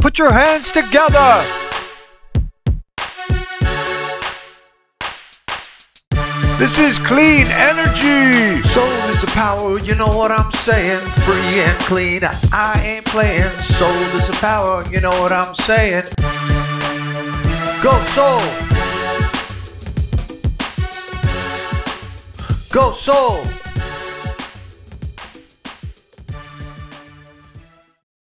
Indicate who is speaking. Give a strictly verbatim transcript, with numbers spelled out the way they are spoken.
Speaker 1: Put your hands together. This is clean energy.
Speaker 2: Soul is the power, you know what I'm saying. Free and clean, I ain't playing. Soul is the power, you know what I'm saying. Go soul. Go soul.